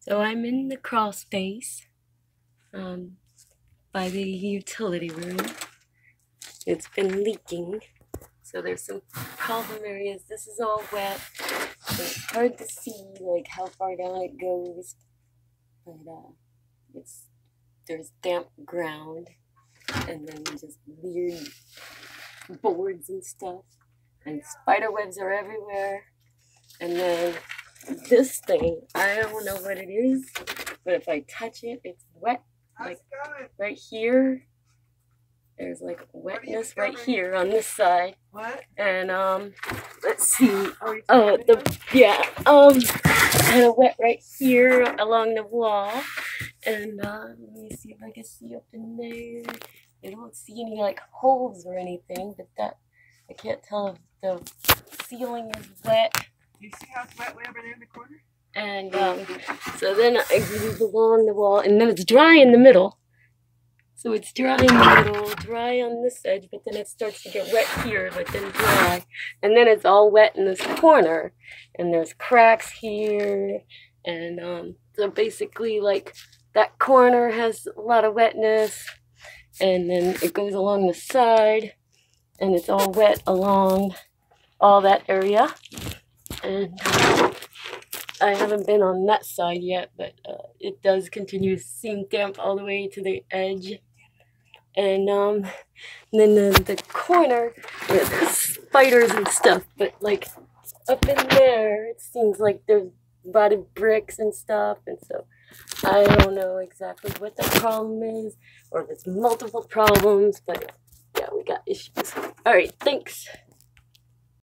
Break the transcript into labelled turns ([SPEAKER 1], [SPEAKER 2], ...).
[SPEAKER 1] So I'm in the crawl space by the utility room. It's been leaking, so there's some problem areas. This is all wet. So it's hard to see like how far down it goes, but there's damp ground and then just weird boards and stuff, and spider webs are everywhere. And then this thing, I don't know what it is, but if I touch it, it's wet. Like right here, there's like wetness right here on this side.
[SPEAKER 2] What?
[SPEAKER 1] And let's see. Kind of wet right here along the wall. And let me see if I can see up in there. I don't see any like holes or anything, but that I can't tell if the ceiling is wet.
[SPEAKER 2] Do you see how it's wet way over there in the corner?
[SPEAKER 1] And so then I move along the wall, and then it's dry in the middle. So it's dry in the middle, dry on this edge, but then it starts to get wet here, but then dry. And then it's all wet in this corner, and there's cracks here. And so basically, like, that corner has a lot of wetness, and then it goes along the side, and it's all wet along all that area. And I haven't been on that side yet, but it does continue to seem damp all the way to the edge. And then the corner, there's spiders and stuff, but like up in there, it seems like there's rotted bricks and stuff. And so I don't know exactly what the problem is, or if it's multiple problems, but yeah, we got issues. All right, thanks.